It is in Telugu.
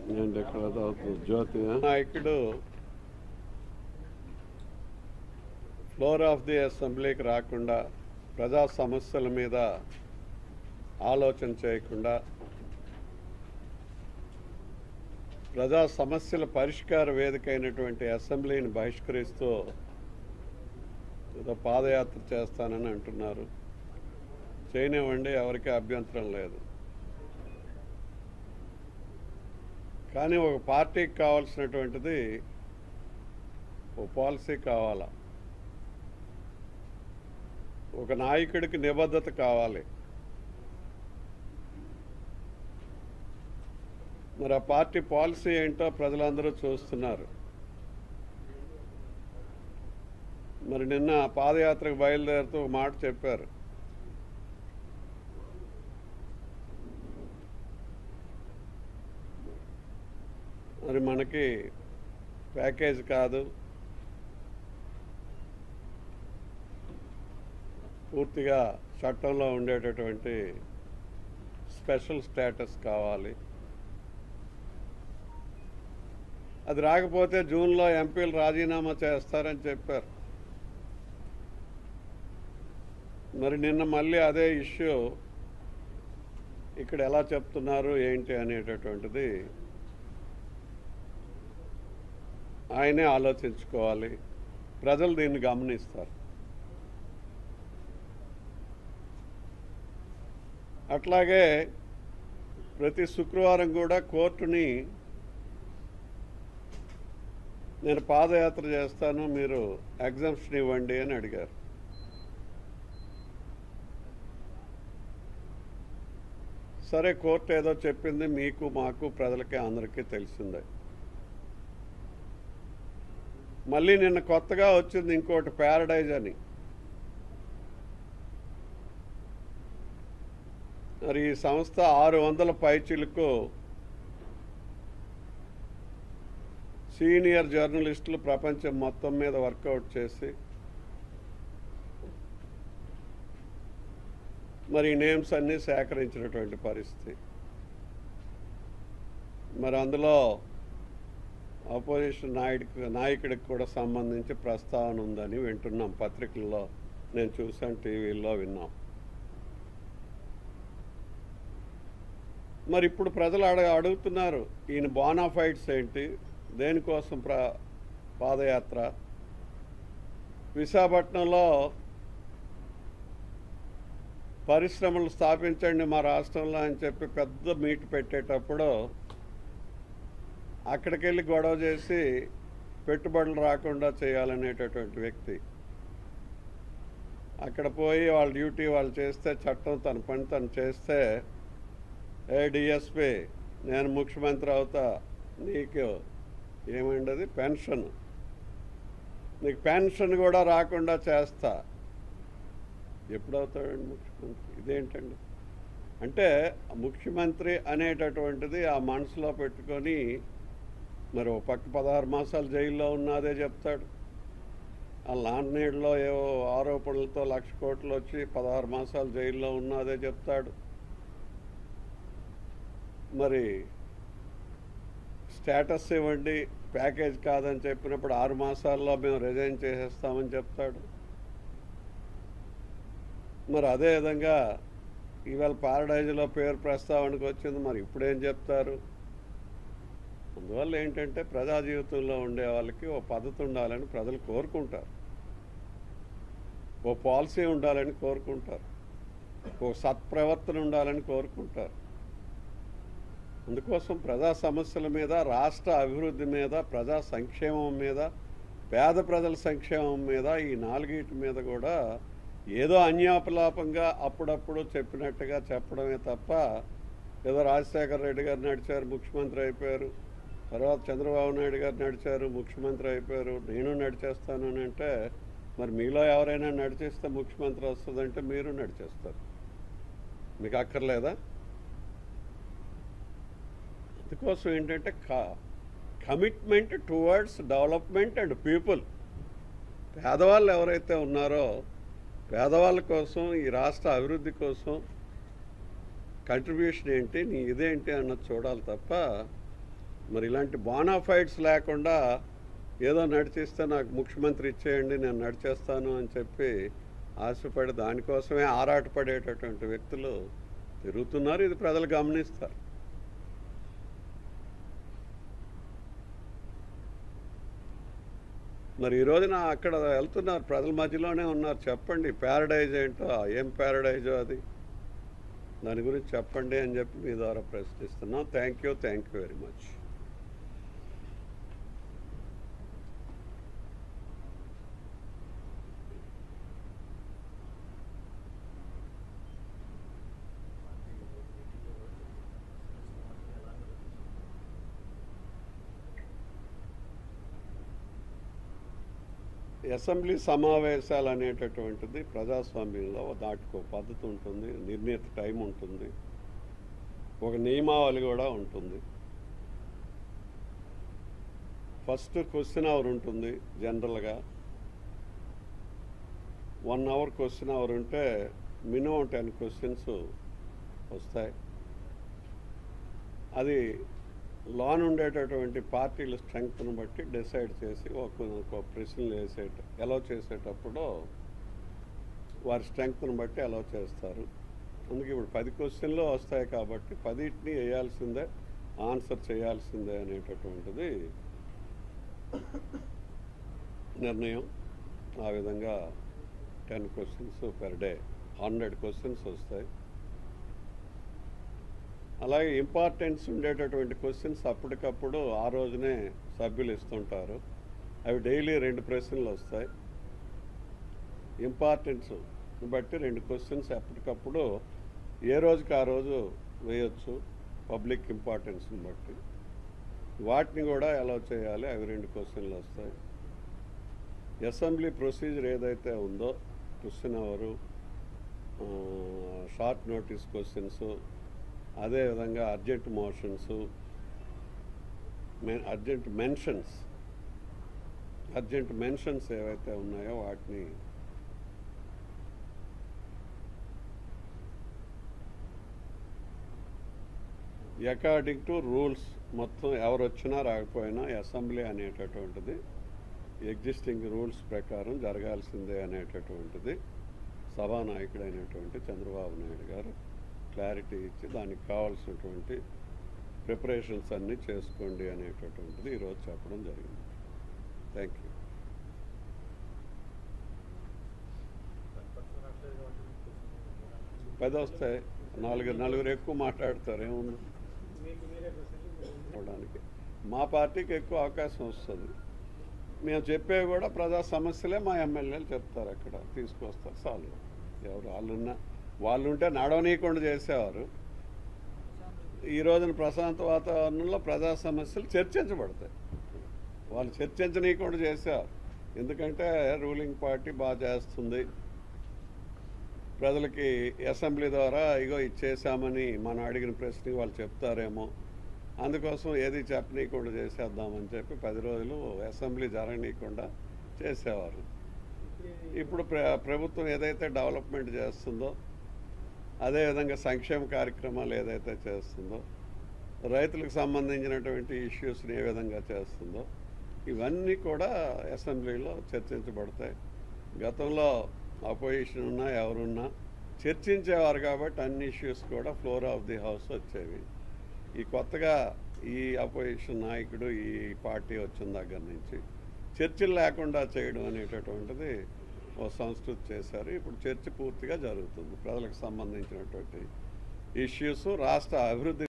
నేను ఎక్కడ చదువుతుంది జ్యోతి నాయకుడు ఫ్లోర్ ఆఫ్ ది అసెంబ్లీకి రాకుండా ప్రజా సమస్యల మీద ఆలోచన చేయకుండా ప్రజా సమస్యల పరిష్కార వేదిక అయినటువంటి అసెంబ్లీని బహిష్కరిస్తూ ఏదో పాదయాత్ర చేస్తానని అంటున్నారు. చేయనివ్వండి, ఎవరికీ అభ్యంతరం లేదు. కానీ ఒక పార్టీకి కావాల్సినటువంటిది ఓ పాలసీ కావాలా, ఒక నాయకుడికి నిబద్ధత కావాలి. మరి ఆ పార్టీ పాలసీ ఏంటో ప్రజలందరూ చూస్తున్నారు. మరి నిన్న పాదయాత్రకు బయలుదేరుతూ ఒక మాట చెప్పారు. మరి మనకి ప్యాకేజ్ కాదు, పూర్తిగా చట్టంలో ఉండేటటువంటి స్పెషల్ స్టేటస్ కావాలి. అది రాకపోతే జూన్లో ఎంపీలు రాజీనామా చేస్తారని చెప్పారు. మరి నిన్న మళ్ళీ అదే ఇష్యూ ఇక్కడ ఎలా చెప్తున్నారు ఏంటి అనేటటువంటిది ఆయనే ఆలోచించుకోవాలి. ప్రజలు దీన్ని గమనిస్తారు. అట్లాగే ప్రతి శుక్రవారం కూడా కోర్టుని నేను పాదయాత్ర చేస్తాను, మీరు ఎగ్జామ్షన్ ఇవ్వండి అని అడిగారు. సరే, కోర్టు ఏదో చెప్పింది, మీకు మాకు ప్రజలకి అందరికీ తెలిసిందే. మళ్ళీ నిన్న కొత్తగా వచ్చింది ఇంకోటి, ప్యారడైజ్ అని. మరి ఈ సంస్థ 600 పైచిలకు సీనియర్ జర్నలిస్టులు ప్రపంచం మొత్తం మీద వర్కౌట్ చేసి మరి నేమ్స్ అన్నీ సేకరించినటువంటి పరిస్థితి. మరి అందులో అపోజిషన్ నాయకుడికి కూడా సంబంధించి ప్రస్తావన ఉందని వింటున్నాం. పత్రికల్లో నేను చూసాను, టీవీల్లో విన్నాం. మరి ఇప్పుడు ప్రజలు అడుగుతున్నారు, ఈయన బోనాఫైడ్స్ ఏంటి, దేనికోసం పాదయాత్ర? విశాఖపట్నంలో పరిశ్రమలు స్థాపించండి మా రాష్ట్రంలో అని చెప్పి పెద్ద మీట్ పెట్టేటప్పుడు అక్కడికి వెళ్ళి గొడవ చేసి పెట్టుబడులు రాకుండా చేయాలనేటటువంటి వ్యక్తి అక్కడ పోయి వాళ్ళ డ్యూటీ వాళ్ళు చేస్తే, చట్టం తన పని తను చేస్తే, డిఎస్పీ నేను ముఖ్యమంత్రి అవుతా, నీకు ఏమండది పెన్షన్, నీకు పెన్షన్ కూడా రాకుండా చేస్తా. ఎప్పుడవుతాడండి ముఖ్యమంత్రి? ఇదేంటండి? అంటే ముఖ్యమంత్రి అనేటటువంటిది ఆ మనసులో పెట్టుకొని మరి ఒక పక్క 16 మాసాలు జైల్లో ఉన్నదే చెప్తాడు. ఆ లాండ్నీడ్లో ఏవో ఆరోపణలతో 1,00,000 కోట్లు వచ్చి 16 మాసాలు జైల్లో ఉన్నదే చెప్తాడు. మరి స్టేటస్ ఇవ్వండి, ప్యాకేజ్ కాదని చెప్పినప్పుడు 6 మాసాల్లో మేము రిజైన్ చేసేస్తామని చెప్తాడు. మరి అదేవిధంగా ఇవాళ ప్యారడైజ్లో పేరు ప్రస్తావనకు వచ్చింది, మరి ఇప్పుడేం చెప్తారు? అందువల్ల ఏంటంటే ప్రజా జీవితంలో ఉండే వాళ్ళకి ఓ పద్ధతి ఉండాలని ప్రజలు కోరుకుంటారు, ఓ పాలసీ ఉండాలని కోరుకుంటారు, ఓ సత్ప్రవర్తన ఉండాలని కోరుకుంటారు. అందుకోసం ప్రజా సమస్యల మీద, రాష్ట్ర అభివృద్ధి మీద, ప్రజా సంక్షేమం మీద, పేద ప్రజల సంక్షేమం మీద, ఈ 4 మీద కూడా ఏదో అన్యాపలాపంగా అప్పుడప్పుడు చెప్పినట్టుగా చెప్పడమే తప్ప, ఏదో రాజశేఖర రెడ్డి గారు నడిచారు, ముఖ్యమంత్రి అయిపోయారు, తర్వాత చంద్రబాబు నాయుడు గారు నడిచారు, ముఖ్యమంత్రి అయిపోయారు, నేను నడిచేస్తాను అని అంటే, మరి మీలో ఎవరైనా నడిచేస్తే ముఖ్యమంత్రి వస్తుందంటే మీరు నడిచేస్తారు. మీకు అక్కర్లేదా? అందుకోసం ఏంటంటే commitment towards development and people. పేదవాళ్ళు ఎవరైతే ఉన్నారో పేదవాళ్ళ కోసం, ఈ రాష్ట్ర అభివృద్ధి కోసం కంట్రిబ్యూషన్ ఏంటి, నీ ఇదేంటి అన్నది చూడాలి తప్ప మరి ఇలాంటి బోనాఫైడ్స్ లేకుండా ఏదో నడిచిస్తే నాకు ముఖ్యమంత్రి ఇచ్చేయండి నేను నడిచేస్తాను అని చెప్పి ఆశపడి దానికోసమే ఆరాటపడేటటువంటి వ్యక్తులు తిరుగుతున్నారు. ఇది ప్రజలు గమనిస్తారు. మరి ఈ రోజున అక్కడ వెళ్తున్నారు, ప్రజల మధ్యలోనే ఉన్నారు. చెప్పండి ప్యారడైజ్ ఏంటో, ఏం ప్యారడైజో అది, దాని గురించి చెప్పండి అని చెప్పి మీ ద్వారా ప్రశ్నిస్తున్నాం. Thank you very much. Assembly సమావేశాలు అనేటటువంటిది ప్రజాస్వామ్యంలో దాటికో పద్ధతి ఉంటుంది, నిర్ణీత టైం ఉంటుంది, ఒక నియమావళి కూడా ఉంటుంది. ఫస్ట్ క్వశ్చన్ అవర్ ఉంటుంది. జనరల్గా 1 అవర్ క్వశ్చన్ అవర్ ఉంటే మినిమం 10 క్వశ్చన్స్ వస్తాయి. అది లోన్ ఉండేటటువంటి పార్టీల స్ట్రెంగ్త్ను బట్టి డిసైడ్ చేసి ఒక ప్రశ్నలు అలౌ చేసేటప్పుడు వారి స్ట్రెంగ్త్ను బట్టి అలౌ చేస్తారు. అందుకే ఇప్పుడు 10 క్వశ్చన్లు వస్తాయి కాబట్టి 10టిని వేయాల్సిందే, ఆన్సర్ చేయాల్సిందే అనేటటువంటిది నిర్ణయం. ఆ విధంగా 10 క్వశ్చన్స్ పెర్ డే, 100 క్వశ్చన్స్ వస్తాయి. అలాగే ఇంపార్టెన్స్ ఉండేటటువంటి క్వశ్చన్స్ అప్పటికప్పుడు ఆ రోజునే సభ్యులు ఇస్తుంటారు. అవి డైలీ 2 ప్రశ్నలు వస్తాయి. ఇంపార్టెన్స్ బట్టి 2 క్వశ్చన్స్ ఎప్పటికప్పుడు ఏ రోజుకి ఆ రోజు వేయొచ్చు, పబ్లిక్ ఇంపార్టెన్స్ని బట్టి. వాటిని కూడా అలౌ చేయాలి. అవి 2 క్వశ్చన్లు వస్తాయి. అసెంబ్లీ ప్రొసీజర్ ఏదైతే ఉందో, question hour, short notice questions, అదేవిధంగా అర్జెంట్ మోషన్స్, అర్జెంట్ మెన్షన్స్ ఏవైతే ఉన్నాయో వాటిని అకార్డింగ్ టు రూల్స్ మొత్తం ఎవరు వచ్చినా రాకపోయినా అసెంబ్లీ అనేటటువంటిది ఎగ్జిస్టింగ్ రూల్స్ ప్రకారం జరగాల్సిందే అనేటటువంటిది సభానాయకుడైనటువంటి చంద్రబాబు నాయుడు గారు క్లారిటీ ఇచ్చి దానికి కావాల్సినటువంటి ప్రిపరేషన్స్ అన్నీ చేసుకోండి అనేటటువంటిది ఈరోజు చెప్పడం జరిగింది. Thank you. పది వస్తాయి, నలుగురు ఎక్కువ మాట్లాడతారు, ఏముంది అవడానికి. మా పార్టీకి ఎక్కువ అవకాశం వస్తుంది. మేము చెప్పేవి కూడా ప్రజా సమస్యలే మా ఎమ్మెల్యేలు చెప్తారు, అక్కడ తీసుకొస్తారు. చాలు. ఎవరు వాళ్ళు ఉంటే నడవనీయకుండా చేసేవారు. ఈ రోజున ప్రశాంత వాతావరణంలో ప్రజా సమస్యలు చర్చించబడతాయి. వాళ్ళు చర్చించనీయకుండా చేసేవారు. ఎందుకంటే రూలింగ్ పార్టీ బాగా చేస్తుంది, ప్రజలకి అసెంబ్లీ ద్వారా ఇగో ఇచ్చేసామని మనం అడిగిన ప్రశ్నకి వాళ్ళు చెప్తారేమో, అందుకోసం ఏది చెప్పనీయకుండా చేసేద్దామని చెప్పి 10 రోజులు అసెంబ్లీ జరగనీయకుండా చేసేవారు. ఇప్పుడు ప్రభుత్వం ఏదైతే డెవలప్మెంట్ చేస్తుందో, అదేవిధంగా సంక్షేమ కార్యక్రమాలు ఏదైతే చేస్తుందో, రైతులకు సంబంధించినటువంటి ఇష్యూస్ని ఏ విధంగా చేస్తుందో, ఇవన్నీ కూడా అసెంబ్లీలో చర్చించబడతాయి. గతంలో అపోజిషన్ ఉన్నా ఎవరున్నా చర్చించేవారు కాబట్టి అన్ని ఇష్యూస్ కూడా ఫ్లోర్ ఆఫ్ ది హౌస్ వచ్చేవి. ఈ కొత్తగా ఈ అపోజిషన్ నాయకుడు ఈ పార్టీ వచ్చిన దగ్గర నుంచి చర్చలు లేకుండా చేయడం అనేటటువంటిది ఓ సంస్కృతి చేశారు. ఇప్పుడు చర్చ పూర్తిగా జరుగుతుంది. ప్రజలకు సంబంధించినటువంటి ఇష్యూస్, రాష్ట్ర అభివృద్ధి